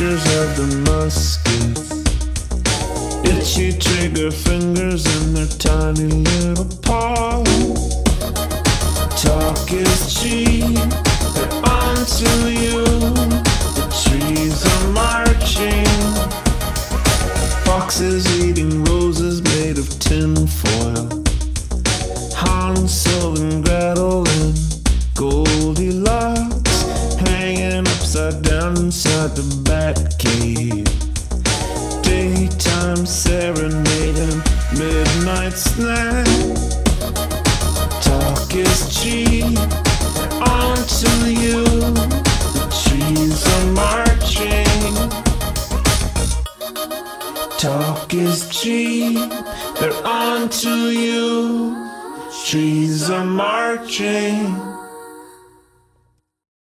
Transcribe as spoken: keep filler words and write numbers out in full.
pictures of the muskets. Itchy trigger fingers in their tiny little paws. Talk is cheap, they're on to you. The trees are marching. Foxes eating roses made of tin foil. Hansel and Gretel and Goldilocks hanging upside down inside the bat cave. Daytime serenade and midnight snack. Talk is cheap, on to you. The trees are marching. Talk is cheap, they're on to you. Trees are marching.